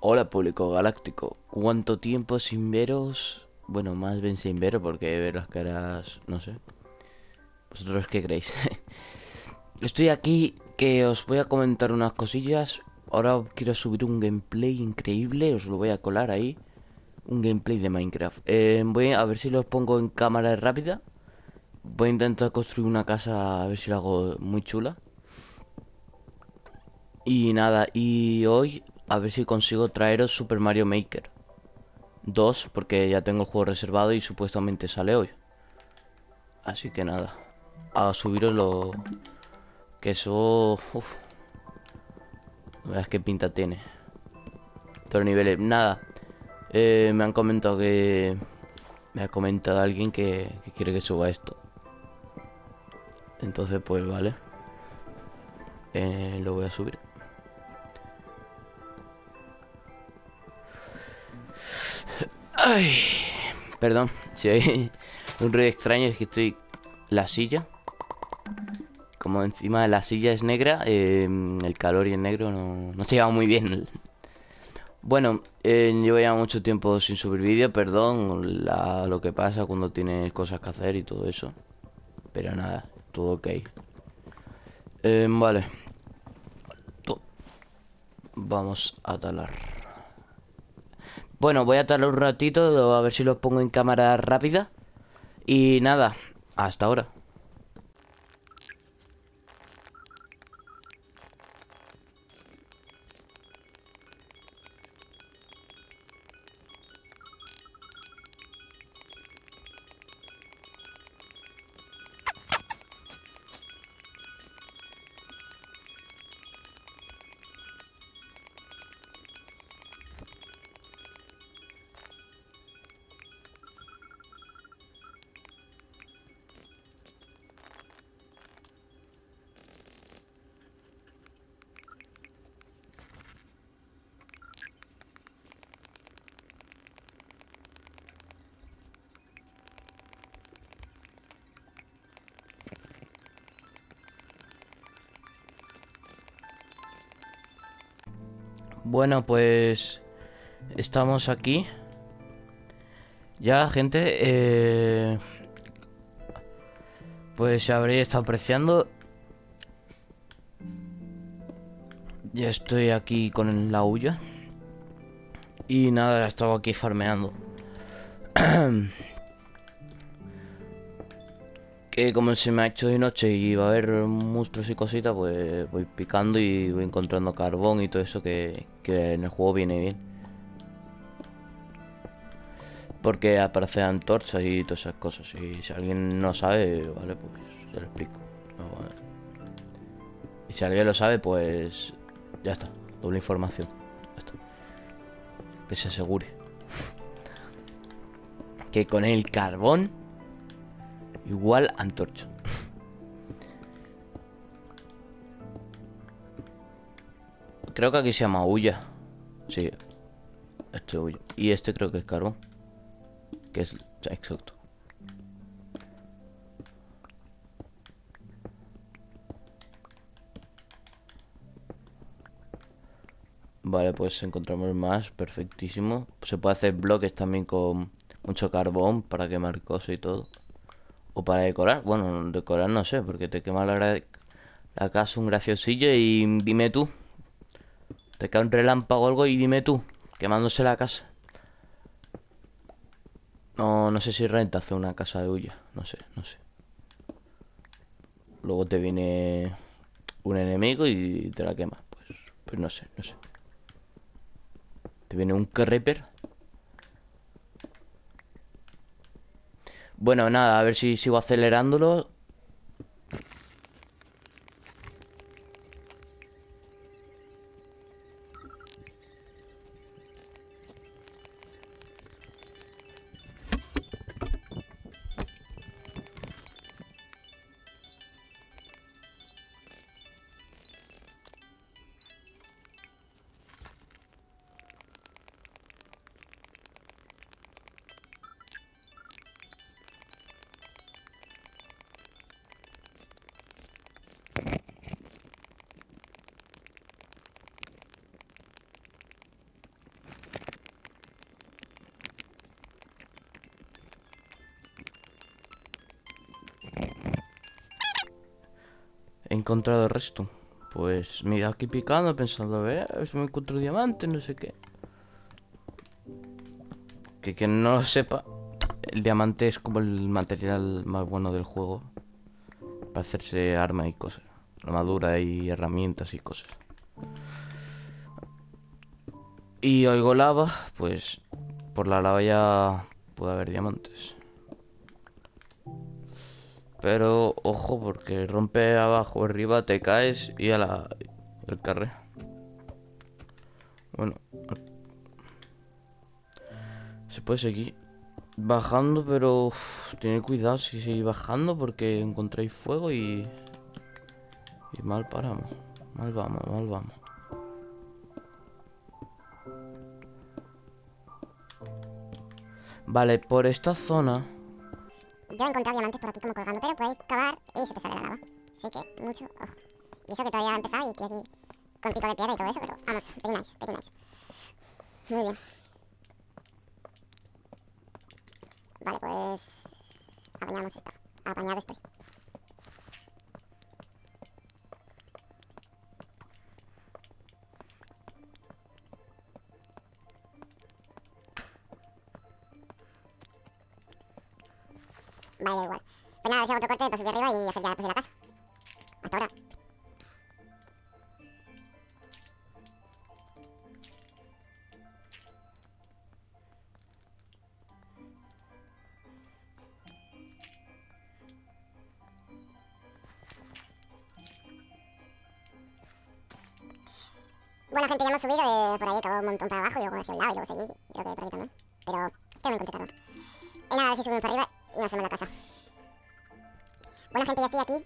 Hola, público galáctico. ¿Cuánto tiempo sin veros? Bueno, más bien sin veros porque ver las caras, no sé. ¿Vosotros qué creéis? Estoy aquí que os voy a comentar unas cosillas. Ahora quiero subir un gameplay increíble, os lo voy a colar ahí. Un gameplay de Minecraft. Voy a ver si los pongo en cámara rápida. Voy a intentar construir una casa, a ver si la hago muy chula. Y nada, y hoy a ver si consigo traeros Super Mario Maker 2 porque ya tengo el juego reservado y supuestamente sale hoy. Así que nada, a subiros lo que eso... Uf, verás qué pinta tiene. Pero niveles, nada. Me han comentado que... Me ha comentado alguien que quiere que suba esto. Entonces pues vale. Lo voy a subir. Ay, perdón, si hay un ruido extraño es que estoy... La silla. Como encima de la silla es negra, el calor y el negro no se lleva muy bien. Bueno, llevo ya mucho tiempo sin subir vídeo, perdón, lo que pasa cuando tienes cosas que hacer y todo eso. Pero nada, todo ok. Vale, to- vamos a talar. Bueno, voy a talar un ratito, a ver si los pongo en cámara rápida. Y nada, hasta ahora. Bueno, pues estamos aquí. Ya, gente, pues se habréis estado apreciando. Ya estoy aquí con la huya. Y nada, he estado aquí farmeando. Que como se me ha hecho de noche y va a haber monstruos y cositas, pues voy picando y voy encontrando carbón y todo eso que en el juego viene bien. Porque aparecen antorchas y todas esas cosas. Y si alguien no sabe, vale, pues se lo explico. No, y si alguien lo sabe, pues ya está. Doble información. Ya está. Que se asegure. Que con el carbón igual antorcha. Creo que aquí se llama huya. Sí, este huya. Y este creo que es carbón. Que es exacto. Vale, pues encontramos más. Perfectísimo. Se puede hacer bloques también con mucho carbón para quemar cosas y todo. O para decorar. Bueno, decorar no sé, porque te quema la casa un graciosillo y dime tú. Te cae un relámpago o algo y dime tú. Quemándose la casa. No sé si renta hacer una casa de huya. No sé. Luego te viene un enemigo y te la quema. Pues no sé. Te viene un creeper. Bueno, nada, a ver si sigo acelerándolo. he encontrado el resto. Pues me he ido aquí picando, pensando, a ver si me encuentro diamante, no sé qué. Que no lo sepa, el diamante es como el material más bueno del juego para hacerse arma y cosas. Armadura y herramientas y cosas. Y oigo lava, pues por la lava ya puede haber diamantes. Pero ojo, porque rompe abajo o arriba, te caes y a el carré. Bueno, se puede seguir bajando, pero tened cuidado si seguís bajando porque encontráis fuego y mal paramos. Mal vamos, mal vamos. Vale, por esta zona. Yo he encontrado diamantes por aquí como colgando, pero puedes cavar y se te sale la lava. Así que mucho ojo. Y eso que todavía he empezado y estoy aquí con pico de piedra y todo eso, pero vamos, very nice, very nice. Muy bien. Vale, pues apañamos esto. Apañado estoy. Vale, da igual. Pues nada, a ver si hago otro corte para subir arriba y hacer ya después de la casa. Hasta ahora. Bueno, gente, ya hemos subido por ahí, acabó un montón para abajo y luego hacia un lado y luego seguí. Y creo que por aquí también. Pero creo que me encontré carbón. Y nada, a ver si subimos para arriba y hacemos la casa. Bueno, gente, ya estoy aquí.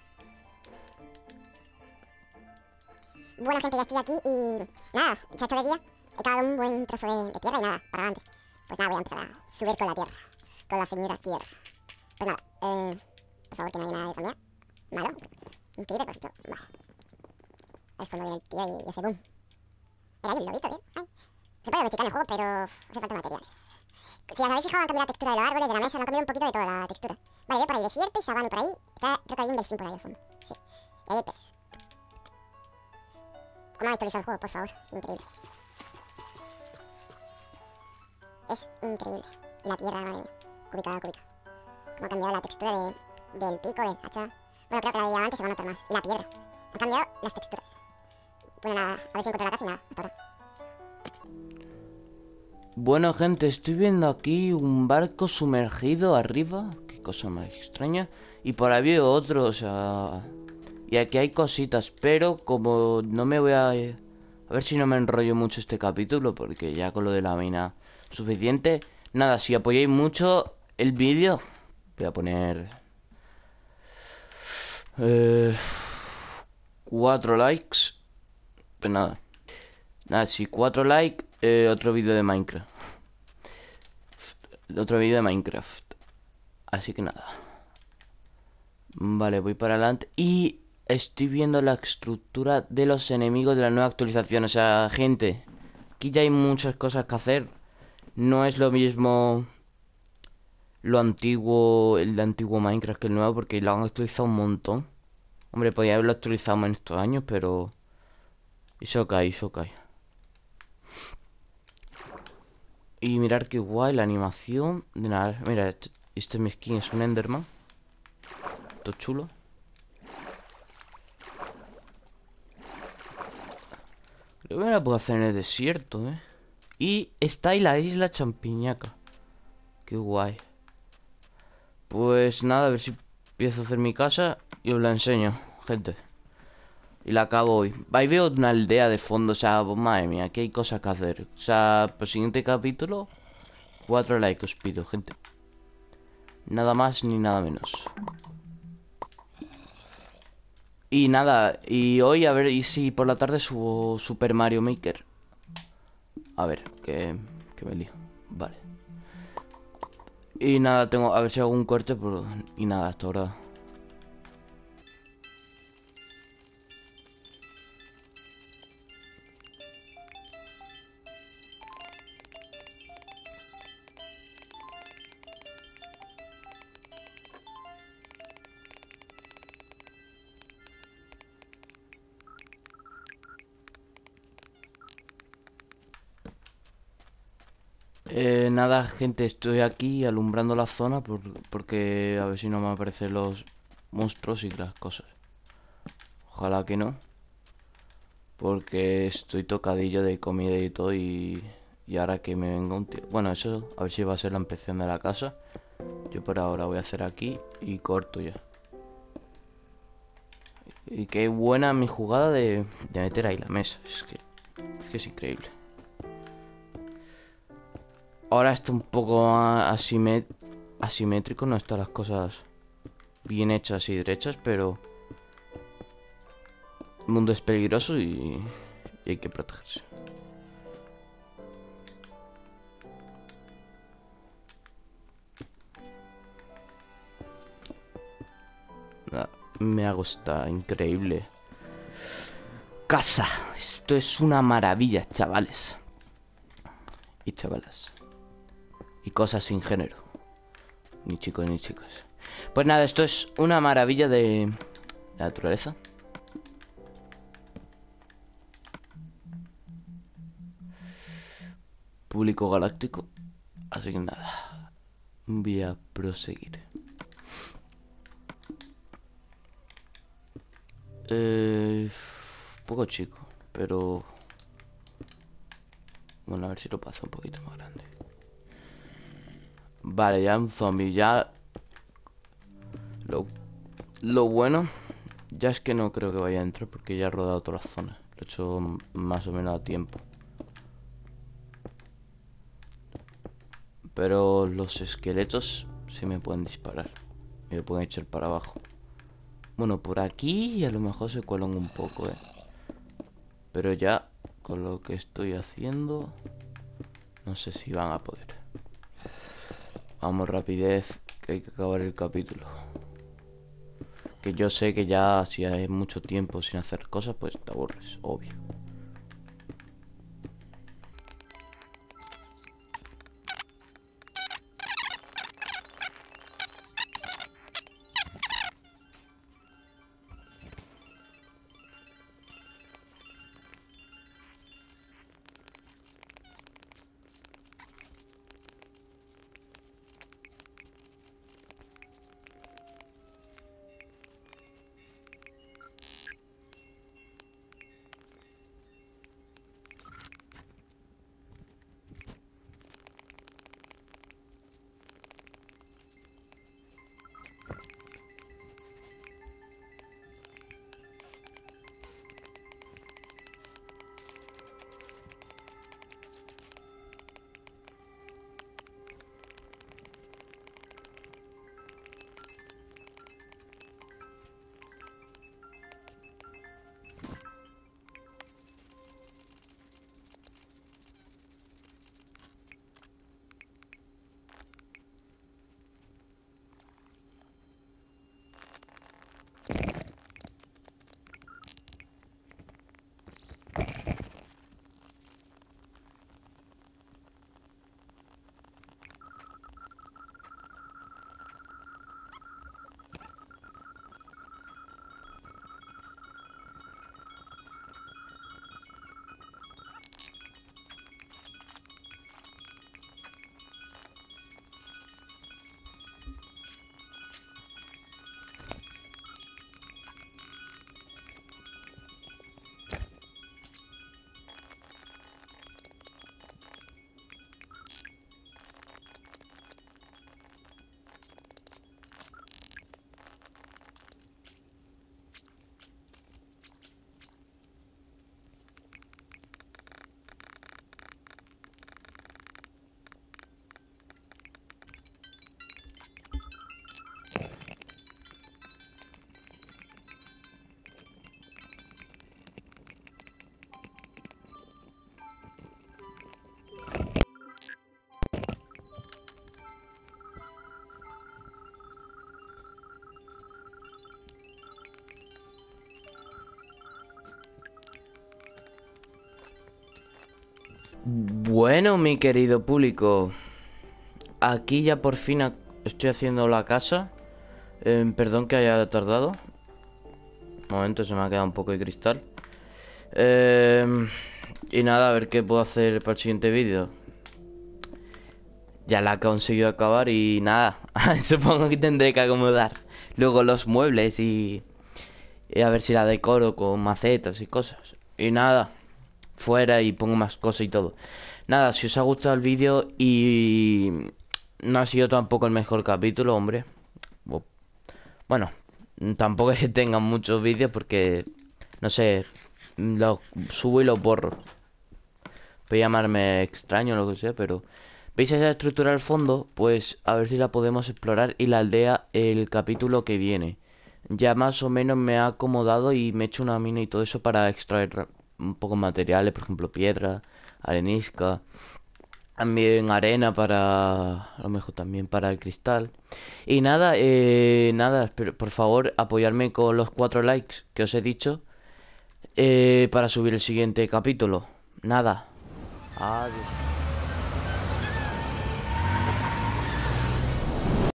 Bueno, gente, ya estoy aquí y nada, se ha hecho de día. He cavado un buen trozo de tierra y nada, para adelante. Pues nada, voy a empezar a subir con la tierra. Con la señora tierra. Pues nada, por favor, que no haya nada detrás mía. Malo. Increíble, por ejemplo. Vale. Es cuando viene el tío y hace boom. Mira, hay un lobito, tío. Ay. Se puede domesticar en el juego, pero hace falta materiales. Si os habéis fijado, han cambiado la textura de los árboles, de la mesa, han cambiado un poquito de toda la textura. Vale, veo por ahí desierto y sabana y por ahí. Creo que hay un delfín por ahí al fondo. Sí. Y ahí hay peces. ¿Cómo han actualizado el juego, por favor? Es increíble. Es increíble. Y la tierra, madre mía. Cúbica a cúbica. Cómo ha cambiado la textura del pico, del hacha. Bueno, creo que la de diamante se va a notar más. Y la piedra. Han cambiado las texturas. Bueno, nada, a ver si encuentro la casa y nada. Hasta ahora. Bueno, gente, estoy viendo aquí un barco sumergido arriba. Qué cosa más extraña. Y por ahí veo otro, o sea... Y aquí hay cositas, pero como no me voy a... A ver si no me enrollo mucho este capítulo, porque ya con lo de la mina suficiente. Nada, si apoyáis mucho el vídeo, voy a poner... 4 likes. Pues nada. Nada, si 4 likes, otro vídeo de Minecraft. Otro vídeo de Minecraft. Así que nada. Vale, voy para adelante. Y estoy viendo la estructura de los enemigos de la nueva actualización. O sea, gente, aquí ya hay muchas cosas que hacer. No es lo mismo lo antiguo, el antiguo Minecraft que el nuevo, porque lo han actualizado un montón. Hombre, podía haberlo actualizado más en estos años, pero... Eso cae, eso cae. Y mirar qué guay la animación de nada. Mira, este es mi skin, es un Enderman. Todo chulo. Creo que me la puedo hacer en el desierto, ¿eh? Y está ahí la isla Champiñaca. Qué guay. Pues nada, a ver si empiezo a hacer mi casa y os la enseño, gente. Y la acabo hoy. Ahí veo una aldea de fondo, o sea, pues, madre mía, aquí hay cosas que hacer. O sea, por el siguiente capítulo, 4 likes os pido, gente. Nada más ni nada menos. Y nada, y hoy a ver y si por la tarde subo Super Mario Maker. A ver, que me lío. Vale. Y nada, tengo, a ver si hago un corte, y nada, hasta ahora. Nada, gente, estoy aquí alumbrando la zona porque a ver si no me aparecen los monstruos y las cosas. Ojalá que no, porque estoy tocadillo de comida y todo y ahora que me venga un tío... Bueno, eso a ver si va a ser la inspección de la casa. Yo por ahora voy a hacer aquí y corto ya. Y qué buena mi jugada de meter ahí la mesa. Es que es increíble. Ahora está un poco asimétrico, no están las cosas bien hechas y derechas, pero el mundo es peligroso y hay que protegerse. Ah, me hago esta increíble casa. Esto es una maravilla, chavales y chavalas. Y cosas sin género. Ni chicos ni chicas. Pues nada, esto es una maravilla de la naturaleza. Público galáctico. Así que nada. Voy a proseguir. Poco chico, pero... Bueno, a ver si lo paso un poquito más grande. Vale, ya un zombie, ya... Lo bueno... Ya es que no creo que vaya a entrar porque ya he rodado toda la zona. Lo he hecho más o menos a tiempo. Pero los esqueletos sí me pueden disparar. Me pueden echar para abajo. Bueno, por aquí a lo mejor se cuelan un poco, pero ya con lo que estoy haciendo no sé si van a poder. Vamos, rapidez, que hay que acabar el capítulo. Que yo sé que ya si hay mucho tiempo sin hacer cosas, pues te aburres, obvio. Bueno, mi querido público, aquí ya por fin estoy haciendo la casa. Perdón que haya tardado. Un momento, se me ha quedado un poco de cristal. Y nada, a ver qué puedo hacer para el siguiente vídeo. ya la he conseguido acabar y nada, supongo que tendré que acomodar luego los muebles y a ver si la decoro con macetas y cosas. Y nada, fuera y pongo más cosas y todo. Nada, si os ha gustado el vídeo y no ha sido tampoco el mejor capítulo, hombre. bu- Bueno, tampoco es que tengan muchos vídeos porque, no sé, los subo y los borro. Puede llamarme extraño o lo que sea, pero... ¿Veis esa estructura al fondo? Pues a ver si la podemos explorar y la aldea el capítulo que viene. Ya más o menos me ha acomodado y me he hecho una mina y todo eso para extraer un poco materiales, por ejemplo piedra, arenisca, también arena para... a lo mejor también para el cristal. Y nada, nada, pero por favor apoyarme con los 4 likes que os he dicho para subir el siguiente capítulo. Nada. Adiós.